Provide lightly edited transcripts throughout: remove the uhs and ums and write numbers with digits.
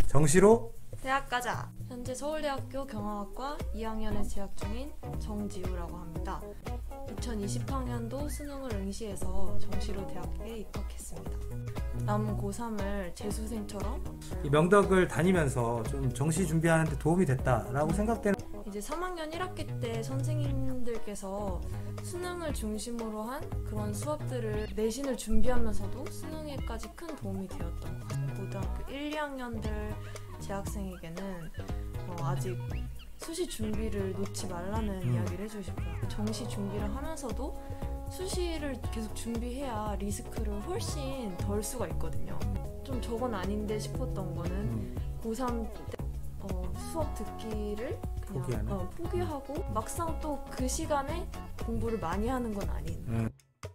정시로 대학 가자! 현재 서울대학교 경영학과 2학년에 재학 중인 정지우라고 합니다. 2020학년도 수능을 응시해서 정시로 대학에 입학했습니다. 남은 고3을 재수생처럼 이 명덕을 다니면서 좀 정시 준비하는 데 도움이 됐다라고 생각되는 이제 3학년 1학기 때 선생님들께서 수능을 중심으로 한 그런 수업들을 내신을 준비하면서도 수능에까지 큰 도움이 되었던 것 같아요. 고등학교 1, 2학년들 재학생에게는 아직 수시 준비를 놓지 말라는 이야기를 해주시고요. 정시 준비를 하면서도 수시를 계속 준비해야 리스크를 훨씬 덜 수가 있거든요. 좀 저건 아닌데 싶었던 거는 고3 때 수업 듣기를 그냥 포기하고 막상 또 그 시간에 공부를 많이 하는 건 아닌.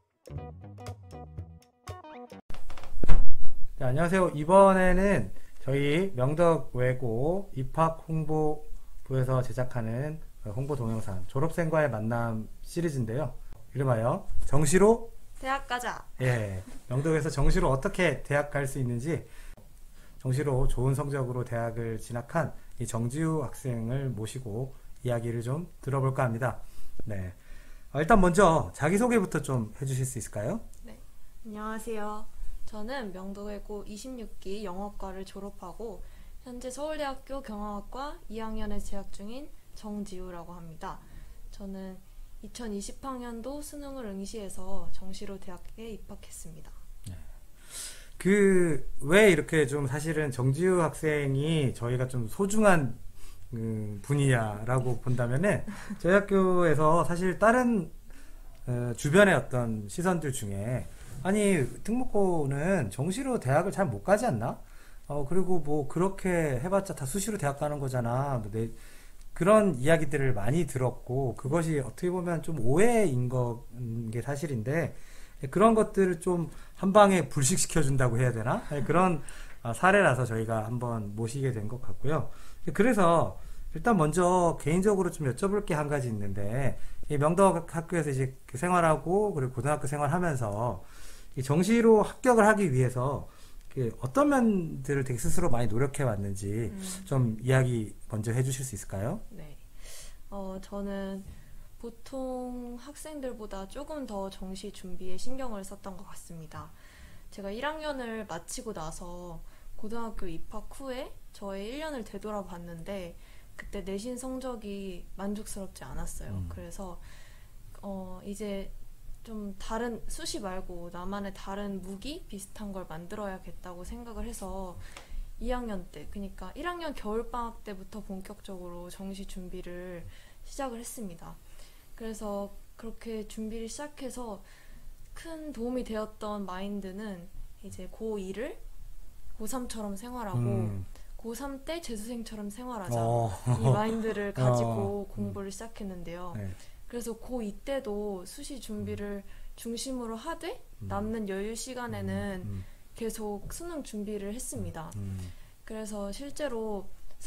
네, 안녕하세요. 이번에는 저희 명덕외고 입학홍보부에서 제작하는 홍보 동영상 졸업생과의 만남 시리즈인데요. 이름하여 정시로 대학 가자! 예, 명덕에서 정시로 어떻게 대학 갈 수 있는지, 정시로 좋은 성적으로 대학을 진학한 이 정지우 학생을 모시고 이야기를 좀 들어볼까 합니다. 네, 일단 먼저 자기소개부터 좀 해주실 수 있을까요? 네, 안녕하세요. 저는 명덕외고 26기 영어과를 졸업하고 현재 서울대학교 경영학과 2학년에 재학 중인 정지우라고 합니다. 저는 2020학년도 수능을 응시해서 정시로 대학에 입학했습니다. 왜 이렇게 좀 사실은 정지우 학생이 저희가 좀 소중한 분이냐라고 본다면은 저희 학교에서 사실 다른 주변의 어떤 시선들 중에 아니 특목고는 정시로 대학을 잘 못 가지 않나? 그리고 뭐 그렇게 해봤자 다 수시로 대학 가는 거잖아. 그런 이야기들을 많이 들었고 그것이 어떻게 보면 좀 오해인 게 사실인데 그런 것들을 좀 한 방에 불식시켜 준다고 해야 되나? 그런 사례라서 저희가 한번 모시게 된 것 같고요. 그래서 일단 먼저 개인적으로 좀 여쭤볼 게 한 가지 있는데 이 명덕 학교에서 이제 생활하고 그리고 고등학교 생활하면서 이 정시로 합격을 하기 위해서 어떤 면들을 되게 스스로 많이 노력해 왔는지 좀 이야기 먼저 해주실 수 있을까요? 네, 저는 보통 학생들보다 조금 더 정시 준비에 신경을 썼던 것 같습니다. 제가 1학년을 마치고 나서 고등학교 입학 후에 저의 1년을 되돌아봤는데 그때 내신 성적이 만족스럽지 않았어요. 그래서 이제 좀 다른 수시 말고 나만의 다른 무기 비슷한 걸 만들어야겠다고 생각을 해서 2학년 때, 그러니까 1학년 겨울방학 때부터 본격적으로 정시 준비를 시작을 했습니다. 그래서 그렇게 준비를 시작해서 큰 도움이 되었던 마인드는 이제 고2를 고3처럼 생활하고 고3 때 재수생처럼 생활하자 이 마인드를 가지고 공부를 시작했는데요. 네. 그래서 고2 때도 수시 준비를 중심으로 하되 남는 여유 시간에는 계속 수능 준비를 했습니다. 그래서 실제로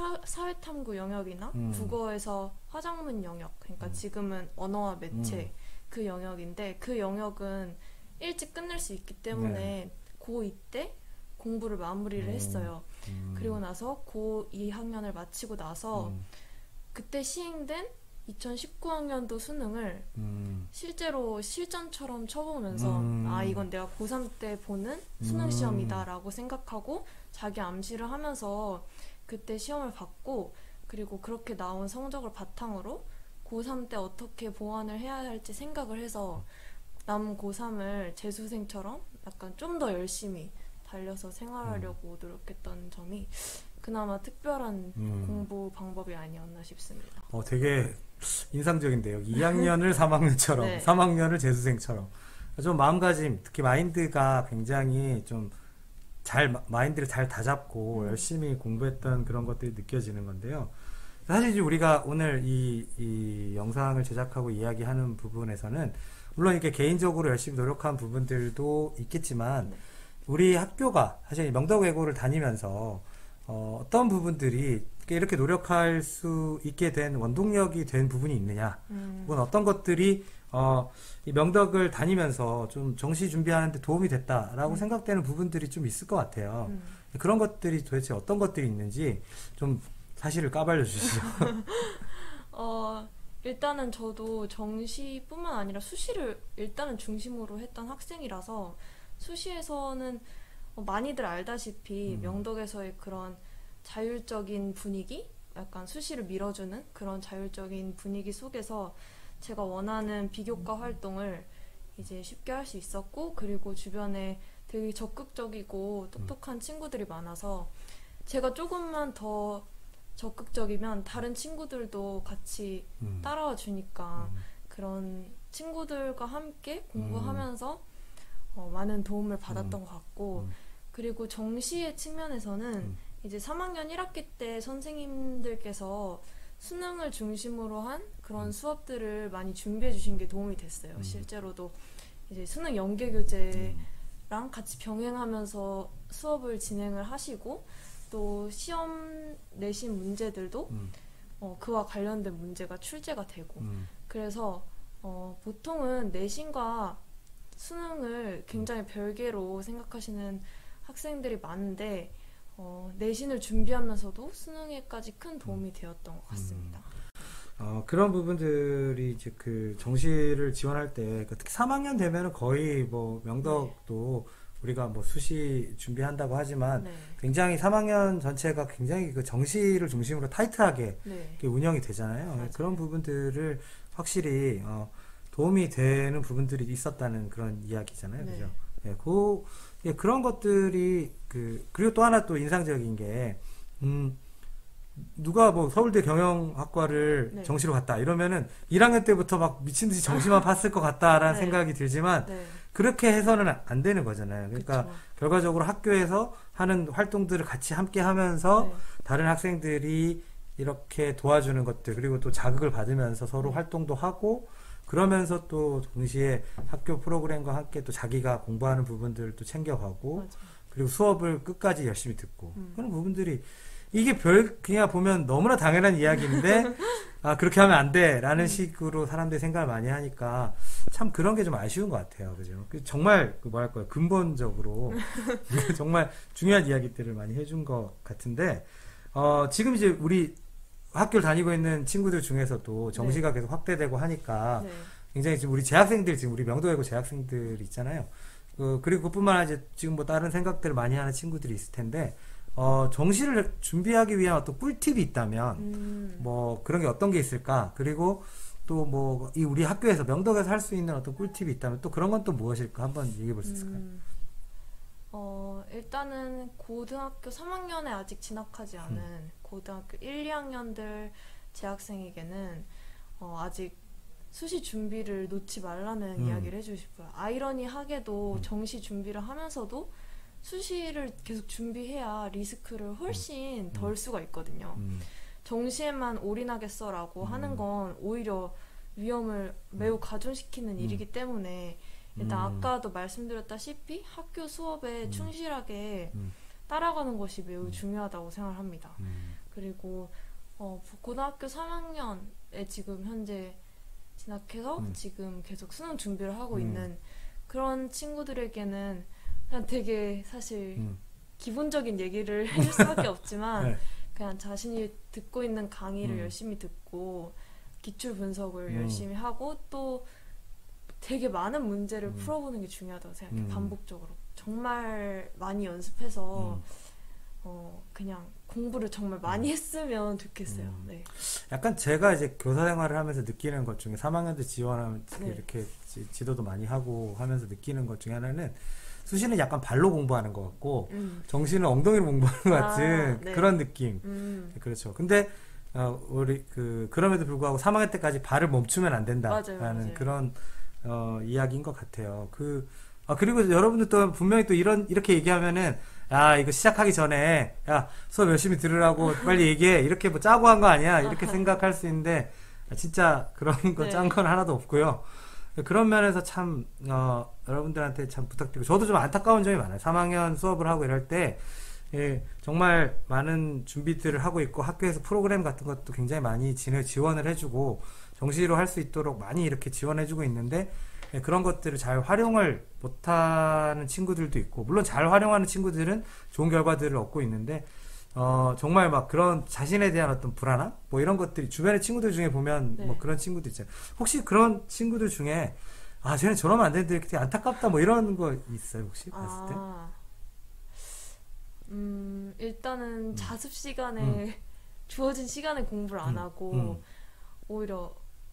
사회탐구 영역이나 국어에서 화작문 영역, 그러니까 지금은 언어와 매체 그 영역인데 그 영역은 일찍 끝낼 수 있기 때문에 고2 때 공부를 마무리를 했어요. 그리고 나서 고2 학년을 마치고 나서 그때 시행된 2019학년도 수능을 실제로 실전처럼 쳐보면서 이건 내가 고3 때 보는 수능 시험이다 라고 생각하고 자기 암시를 하면서 그때 시험을 봤고 그리고 그렇게 나온 성적을 바탕으로 고3 때 어떻게 보완을 해야 할지 생각을 해서 남은 고3을 재수생처럼 약간 좀 더 열심히 달려서 생활하려고 노력했던 점이 그나마 특별한 공부 방법이 아니었나 싶습니다. 되게 인상적인데요. 2학년을 3학년처럼, 네. 3학년을 재수생처럼. 좀 마음가짐, 특히 마인드가 굉장히 좀 마인드를 잘 다잡고 열심히 공부했던 그런 것들이 느껴지는 건데요. 사실 이제 우리가 오늘 이 영상을 제작하고 이야기하는 부분에서는 물론 이렇게 개인적으로 열심히 노력한 부분들도 있겠지만 우리 학교가 사실 명덕외고를 다니면서 어떤 부분들이 이렇게 노력할 수 있게 된 원동력이 된 부분이 있느냐, 혹은 어떤 것들이 이 명덕을 다니면서 좀 정시 준비하는 데 도움이 됐다라고 생각되는 부분들이 좀 있을 것 같아요. 그런 것들이 도대체 어떤 것들이 있는지 좀 사실을 까발려 주시죠. 일단은 저도 정시뿐만 아니라 수시를 일단은 중심으로 했던 학생이라서 수시에서는 많이들 알다시피 명덕에서의 그런 자율적인 분위기, 약간 수시를 밀어주는 그런 자율적인 분위기 속에서 제가 원하는 비교과 활동을 이제 쉽게 할 수 있었고, 그리고 주변에 되게 적극적이고 똑똑한 친구들이 많아서 제가 조금만 더 적극적이면 다른 친구들도 같이 따라와 주니까 그런 친구들과 함께 공부하면서 많은 도움을 받았던 것 같고, 그리고 정시의 측면에서는 이제 3학년 1학기 때 선생님들께서 수능을 중심으로 한 그런 수업들을 많이 준비해 주신 게 도움이 됐어요. 실제로도 이제 수능 연계 교재랑 같이 병행하면서 수업을 진행을 하시고, 또 시험 내신 문제들도 그와 관련된 문제가 출제가 되고, 그래서 보통은 내신과 수능을 굉장히 별개로 생각하시는 학생들이 많은데 내신을 준비하면서도 수능에까지 큰 도움이 되었던 것 같습니다. 그런 부분들이 이제 그 정시를 지원할 때 특히 3학년 되면은 거의 뭐 명덕도 우리가 뭐 수시 준비한다고 하지만 굉장히 3학년 전체가 굉장히 그 정시를 중심으로 타이트하게 운영이 되잖아요. 맞아요. 그런 부분들을 확실히 도움이 되는 부분들이 있었다는 그런 이야기잖아요. 그죠? 그런 것들이 그리고 또 하나 또 인상적인 게 누가 뭐 서울대 경영학과를 정시로 갔다 이러면은 1학년 때부터 막 미친 듯이 정시만 봤을 것 같다라는 생각이 들지만 그렇게 해서는 안 되는 거잖아요. 그러니까 그쵸. 결과적으로 학교에서 하는 활동들을 같이 함께 하면서 다른 학생들이 이렇게 도와주는 것들, 그리고 또 자극을 받으면서 서로 활동도 하고, 그러면서 또 동시에 학교 프로그램과 함께 또 자기가 공부하는 부분들도 챙겨가고, 그리고 수업을 끝까지 열심히 듣고, 그런 부분들이 이게 그냥 보면 너무나 당연한 이야기인데 그렇게 하면 안 돼라는 식으로 사람들이 생각을 많이 하니까 참 그런 게 좀 아쉬운 것 같아요. 그죠? 정말 뭐랄까요, 근본적으로 정말 중요한 이야기들을 많이 해준 것 같은데 지금 이제 우리 학교를 다니고 있는 친구들 중에서도 정시가 계속 확대되고 하니까 굉장히 지금 우리 재학생들, 지금 우리 명도외고 재학생들 있잖아요. 그리고 그뿐만 아니라 지금 뭐 다른 생각들을 많이 하는 친구들이 있을 텐데 정시를 준비하기 위한 어떤 꿀팁이 있다면 뭐 그런 게 어떤 게 있을까? 그리고 또 뭐 이 우리 학교에서 명덕에서 할 수 있는 어떤 꿀팁이 있다면 또 그런 건 또 무엇일까? 한번 얘기해 볼 수 있을까요? 일단은 고등학교 3학년에 아직 진학하지 않은 고등학교 1, 2학년들 재학생에게는 아직 수시 준비를 놓지 말라는 이야기를 해주고 싶어요. 아이러니하게도 정시 준비를 하면서도 수시를 계속 준비해야 리스크를 훨씬 덜 수가 있거든요. 정시에만 올인하겠어라고 하는 건 오히려 위험을 매우 가중시키는 일이기 때문에 일단 아까도 말씀드렸다시피 학교 수업에 충실하게 따라가는 것이 매우 중요하다고 생각합니다. 그리고 고등학교 3학년에 지금 현재 진학해서 지금 계속 수능 준비를 하고 있는 그런 친구들에게는 그냥 되게 사실 기본적인 얘기를 해줄 수밖에 없지만 그냥 자신이 듣고 있는 강의를 열심히 듣고 기출 분석을 열심히 하고 또 되게 많은 문제를 풀어보는 게 중요하다고 생각해요. 반복적으로 정말 많이 연습해서 그냥 공부를 정말 많이 했으면 좋겠어요. 네. 약간 제가 이제 교사 생활을 하면서 느끼는 것 중에 3학년도 지원하면 이렇게 지도도 많이 하고 하면서 느끼는 것 중에 하나는 수시는 약간 발로 공부하는 것 같고 정시는 엉덩이로 공부하는 것 같은 그런 느낌. 그렇죠. 근데 우리 그럼에도 불구하고 3학년 때까지 발을 멈추면 안 된다라는 그런 이야기인 것 같아요. 그리고 여러분들 또 분명히 또 이렇게 얘기하면은 이거 시작하기 전에 수업 열심히 들으라고 빨리 얘기해, 이렇게 뭐 짜고 한 거 아니야, 이렇게 생각할 수 있는데 진짜 그런 거 짠 건 하나도 없고요. 그런 면에서 참 여러분들한테 참 부탁드리고, 저도 좀 안타까운 점이 많아요. 3학년 수업을 하고 이럴 때 정말 많은 준비들을 하고 있고 학교에서 프로그램 같은 것도 굉장히 많이 지원을 해주고 정시로 할 수 있도록 많이 이렇게 지원해주고 있는데 그런 것들을 잘 활용을 못하는 친구들도 있고 물론 잘 활용하는 친구들은 좋은 결과들을 얻고 있는데 정말 막 그런 자신에 대한 어떤 불안함 뭐 이런 것들이 주변의 친구들 중에 보면 네. 뭐 그런 친구들 있잖아요. 혹시 그런 친구들 중에 쟤는 저러면 안 되는데 되게 안타깝다 뭐 이런 거 있어요 혹시 봤을 때? 일단은 자습 시간에 주어진 시간에 공부를 안 하고 오히려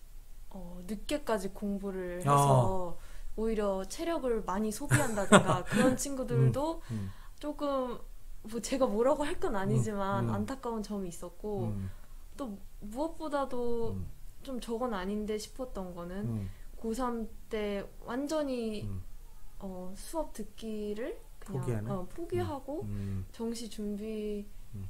늦게까지 공부를 해서 오히려 체력을 많이 소비한다든가 그런 친구들도 조금 뭐 제가 뭐라고 할 건 아니지만 안타까운 점이 있었고 또 무엇보다도 좀 저건 아닌데 싶었던 거는 고3 때 완전히 수업 듣기를 그냥 포기하고 정시 준비를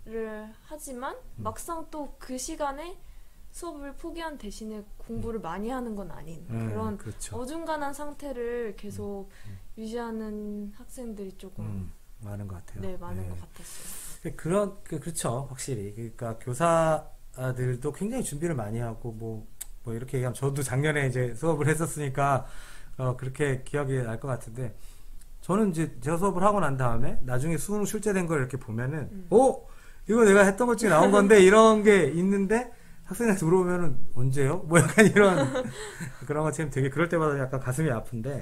하지만 막상 또 그 시간에 수업을 포기한 대신에 공부를 많이 하는 건 아닌 그런 그렇죠. 어중간한 상태를 계속 유지하는 학생들이 조금 많은 것 같아요. 네, 많은 것 같았어요. 그렇죠. 확실히. 그러니까 교사들도 굉장히 준비를 많이 하고 뭐 이렇게 얘기하면 저도 작년에 이제 수업을 했었으니까 그렇게 기억이 날 것 같은데 저는 이제 제가 수업을 하고 난 다음에 나중에 수능 출제된 걸 이렇게 보면은 이거 내가 했던 것 중에 나온 건데 이런 게 있는데 학생한테 물어보면은 언제요? 뭐 약간 이런 그런 것처럼 되게 그럴 때마다 약간 가슴이 아픈데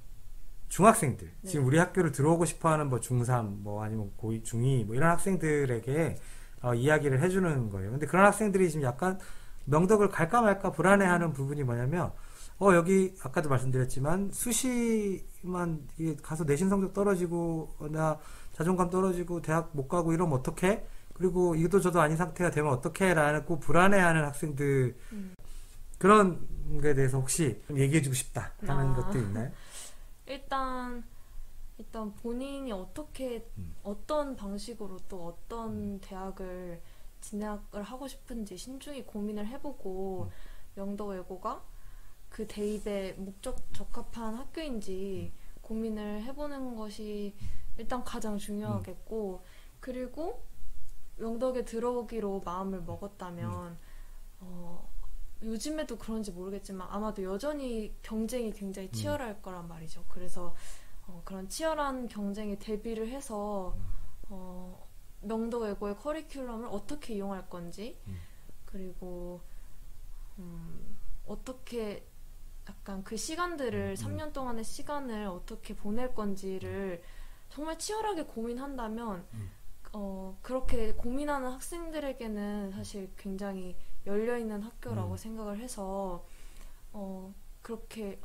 중학생들 네. 지금 우리 학교를 들어오고 싶어하는 뭐 중3 뭐 아니면 고2, 중2 뭐 이런 학생들에게 이야기를 해주는 거예요. 근데 그런 학생들이 지금 약간 명덕을 갈까 말까 불안해하는 부분이 뭐냐면 여기 아까도 말씀드렸지만 수시만 가서 내신 성적 떨어지고 나 자존감 떨어지고 대학 못 가고 이러면 어떡해? 그리고 이것도 저도 아닌 상태가 되면 어떡해? 라고 불안해하는 학생들 그런 거에 대해서 혹시 좀 얘기해주고 싶다 하는 것도 있나요? 일단 본인이 어떤 방식으로 또 어떤 대학을 진학을 하고 싶은지 신중히 고민을 해보고 명덕외고가 그 대입에 목적 적합한 학교인지 고민을 해보는 것이 일단 가장 중요하겠고 그리고 명덕에 들어오기로 마음을 먹었다면 요즘에도 그런지 모르겠지만 아마도 여전히 경쟁이 굉장히 치열할 거란 말이죠. 그래서 그런 치열한 경쟁에 대비를 해서 명덕외고의 커리큘럼을 어떻게 이용할 건지 그리고 어떻게 약간 그 시간들을 3년 동안의 시간을 어떻게 보낼 건지를 정말 치열하게 고민한다면 그렇게 고민하는 학생들에게는 사실 굉장히 열려있는 학교라고 생각을 해서 그렇게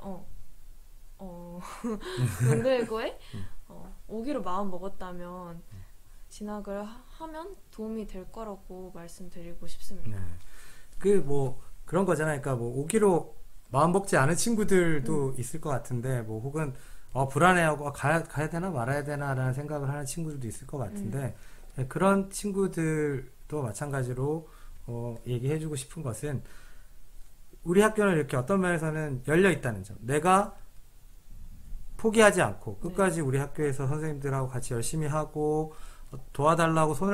명덕외고에 오기로 마음 먹었다면 진학을 하면 도움이 될 거라고 말씀드리고 싶습니다. 네. 그런 거잖아요. 그러니까 오기로 마음 먹지 않은 친구들도 있을 것 같은데 혹은 불안해하고 가야 되나 말아야 되나라는 생각을 하는 친구들도 있을 것 같은데 그런 친구들도 마찬가지로 얘기해주고 싶은 것은 우리 학교는 이렇게 어떤 면에서는 열려 있다는 점. 내가 포기하지 않고 끝까지 우리 학교에서 선생님들하고 같이 열심히 하고 도와달라고 손을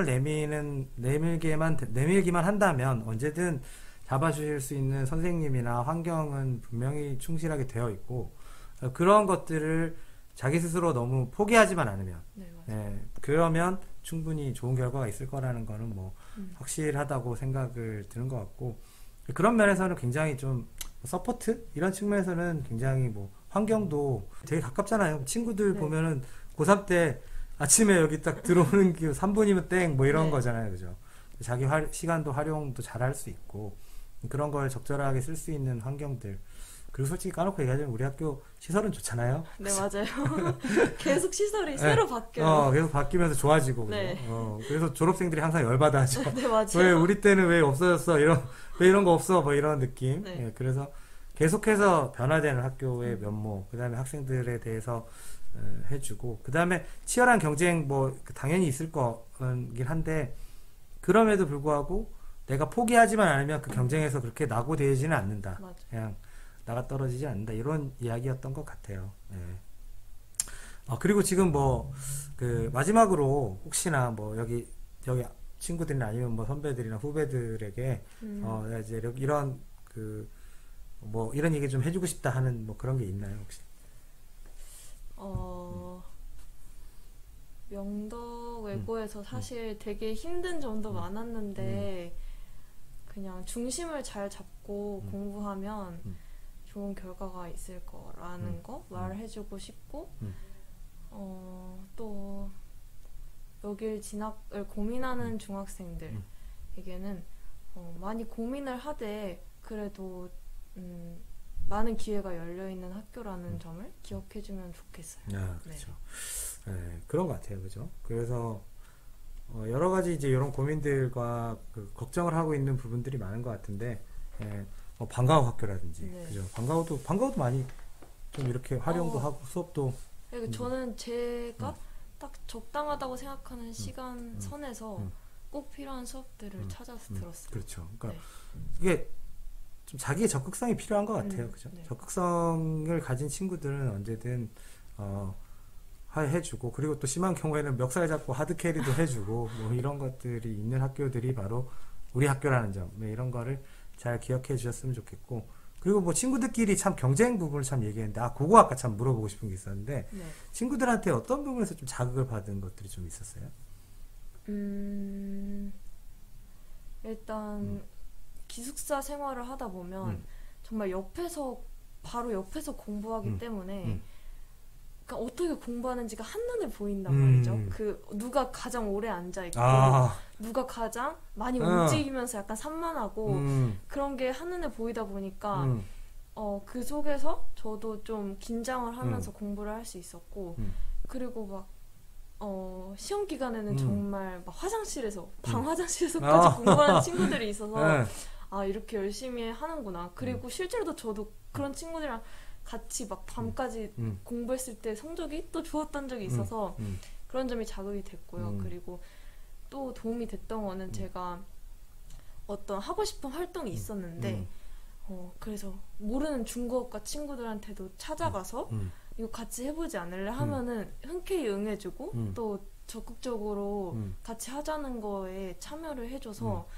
내밀기만 한다면 언제든 잡아주실 수 있는 선생님이나 환경은 분명히 충실하게 되어 있고 그런 것들을 자기 스스로 너무 포기하지만 않으면 그러면 충분히 좋은 결과가 있을 거라는 거는 확실하다고 생각을 드는 것 같고 그런 면에서는 굉장히 좀 서포트 이런 측면에서는 굉장히 환경도 되게 가깝잖아요. 친구들 보면은 고3 때 아침에 여기 딱 들어오는 길 3분이면 땡 이런 거잖아요. 그죠? 자기 시간도 활용도 잘 할 수 있고 그런 걸 적절하게 쓸 수 있는 환경들 그리고 솔직히 까놓고 얘기하자면 우리 학교 시설은 좋잖아요. 네, 맞아요. 계속 시설이 새로 바뀌어요. 계속 바뀌면서 좋아지고 네. 그래서 졸업생들이 항상 열받아 하죠. 네, 맞아요. 왜 우리 때는 왜 없어졌어? 왜 이런 거 없어? 이런 느낌. 네. 그래서 계속해서 변화되는 학교의 면모, 그 다음에 학생들에 대해서 해주고, 그 다음에 치열한 경쟁 당연히 있을 거긴 한데 그럼에도 불구하고 내가 포기하지만 않으면 그 경쟁에서 그렇게 낙오되지는 않는다. 맞아. 그냥 나가 떨어지지 않는다. 이런 이야기였던 것 같아요. 네. 그리고 지금 마지막으로 혹시나 여기 친구들이나 아니면 선배들이나 후배들에게 이제 이런 뭐 이런 얘기 좀 해주고 싶다 하는 뭐 그런 게 있나요 혹시? 명덕 외고에서 사실 되게 힘든 점도 많았는데 그냥 중심을 잘 잡고 공부하면 좋은 결과가 있을 거라는 거 말해주고 싶고 또 여길 진학을 고민하는 중학생들에게는 많이 고민을 하되 그래도 많은 기회가 열려있는 학교라는 점을 기억해주면 좋겠어요. 아, 그렇죠. 네, 그런 것 같아요. 그죠? 그래서 여러 가지 이제 이런 고민들과 그 걱정을 하고 있는 부분들이 많은 것 같은데, 방과후 학교라든지, 네. 그죠? 방과후도 많이 좀 이렇게 활용도 하고 수업도. 그러니까 저는 제가 딱 적당하다고 생각하는 시간 선에서 꼭 필요한 수업들을 찾아서 들었어요. 그렇죠. 그러니까 네. 이게 좀 자기의 적극성이 필요한 것 같아요. 그죠? 네. 적극성을 가진 친구들은 언제든 해주고, 그리고 또 심한 경우에는 멱살 잡고 하드캐리도 해주고, 뭐 이런 것들이 있는 학교들이 바로 우리 학교라는 점, 네, 이런 거를 잘 기억해 주셨으면 좋겠고, 그리고 뭐 친구들끼리 참 경쟁 부분을 참 얘기했는데, 그거 아까 참 물어보고 싶은 게 있었는데, 네. 친구들한테 어떤 부분에서 좀 자극을 받은 것들이 좀 있었어요? 일단 기숙사 생활을 하다 보면 정말 바로 옆에서 공부하기 때문에 그러니까 어떻게 공부하는지가 한눈에 보인단 말이죠. 그 누가 가장 오래 앉아있고 누가 가장 많이 움직이면서 약간 산만하고 그런 게 한눈에 보이다 보니까 그 속에서 저도 좀 긴장을 하면서 공부를 할 수 있었고 그리고 막 시험 기간에는 정말 막 화장실에서 방 화장실에서까지 공부하는 친구들이 있어서 이렇게 열심히 하는구나. 그리고 실제로도 저도 그런 친구들이랑 같이 막 밤까지 공부했을 때 성적이 또 좋았던 적이 있어서 그런 점이 자극이 됐고요. 그리고 또 도움이 됐던 거는 제가 어떤 하고 싶은 활동이 있었는데 그래서 모르는 중국어과 친구들한테도 찾아가서 이거 같이 해보지 않을래 하면은 흔쾌히 응해주고 또 적극적으로 같이 하자는 거에 참여를 해줘서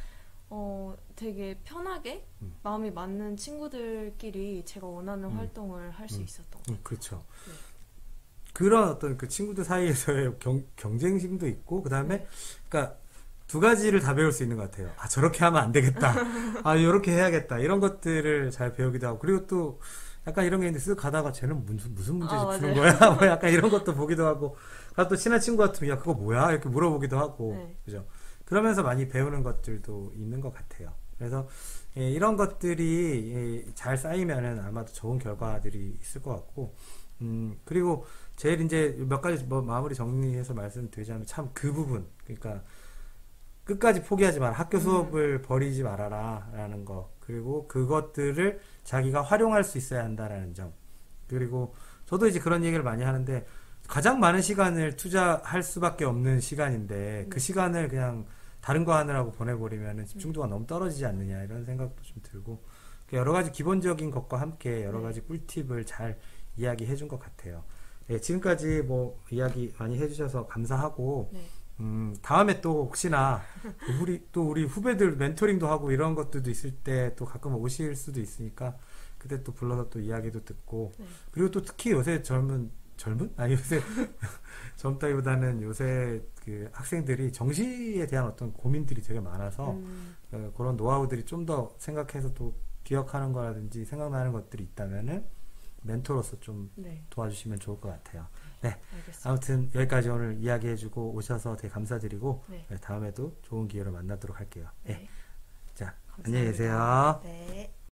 되게 편하게 마음이 맞는 친구들끼리 제가 원하는 활동을 할 수 있었던 것 같아요. 그렇죠. 네. 그런 어떤 그 친구들 사이에서의 경쟁심도 있고, 그 다음에, 그러니까 두 가지를 다 배울 수 있는 것 같아요. 저렇게 하면 안 되겠다. 요렇게 해야겠다. 이런 것들을 잘 배우기도 하고, 그리고 또 약간 이런 게 있는데 쓱 가다가 쟤는 무슨 문제지 푸는 거야? 뭐 약간 이런 것도 보기도 하고, 또 친한 친구 같으면 야, 그거 뭐야? 이렇게 물어보기도 하고, 네. 그죠? 그러면서 많이 배우는 것들도 있는 것 같아요. 그래서 이런 것들이 잘 쌓이면은 아마도 좋은 결과들이 있을 것 같고, 그리고 제일 이제 몇 가지 뭐 마무리 정리해서 말씀드리자면 참 그 부분, 그러니까 끝까지 포기하지 마라. 학교 수업을 버리지 말아라. 라는 거. 그리고 그것들을 자기가 활용할 수 있어야 한다라는 점. 그리고 저도 이제 그런 얘기를 많이 하는데 가장 많은 시간을 투자할 수밖에 없는 시간인데 그 시간을 그냥 다른 거 하느라고 보내버리면 집중도가 너무 떨어지지 않느냐 이런 생각도 좀 들고 여러 가지 기본적인 것과 함께 여러 가지 꿀팁을 잘 이야기해 준 것 같아요. 네, 지금까지 뭐 이야기 많이 해주셔서 감사하고 네. 다음에 또 혹시나 우리 후배들 멘토링도 하고 이런 것들도 있을 때 또 가끔 오실 수도 있으니까 그때 또 불러서 또 이야기도 듣고 그리고 또 특히 요새 요새 젊다기보다는 요새 그 학생들이 정시에 대한 어떤 고민들이 되게 많아서 그런 노하우들이 좀 더 생각해서 또 기억하는 거라든지 생각나는 것들이 있다면은 멘토로서 좀 도와주시면 좋을 것 같아요. 네. 알겠습니다. 아무튼 여기까지 오늘 이야기해주고 오셔서 되게 감사드리고 다음에도 좋은 기회로 만나도록 할게요. 네. 자, 감사합니다. 안녕히 계세요. 네.